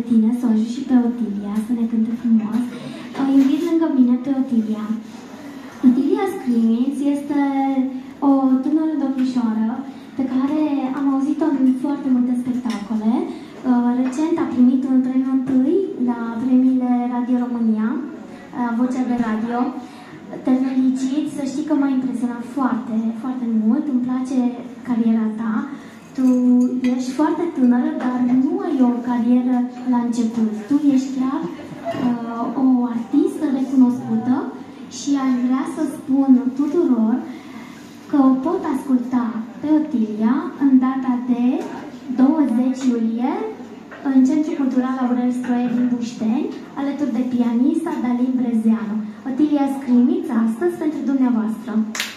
tine, să o ajut și pe Otilia, să ne cânte frumos. Invit lângă mine pe Otilia. Otilia Scrimiț este o tânără domnișoară pe care am auzit-o în foarte multe spectacole. Recent a primit un premiu întâi la premiile Radio România, Vocea de Radio. Te felicit, să știi că m-a impresionat foarte, foarte mult, îmi place cariera ta. Tu ești foarte tânără, dar nu ai o carieră la început. Tu ești chiar o artistă recunoscută și aș vrea să spun tuturor că o pot asculta pe Otilia în data de 20 iulie în Centrul Cultural Aurel Stroie din Bușteni, alături de pianista Dalin Brezeanu. Otilia Scrimiț, astăzi pentru dumneavoastră.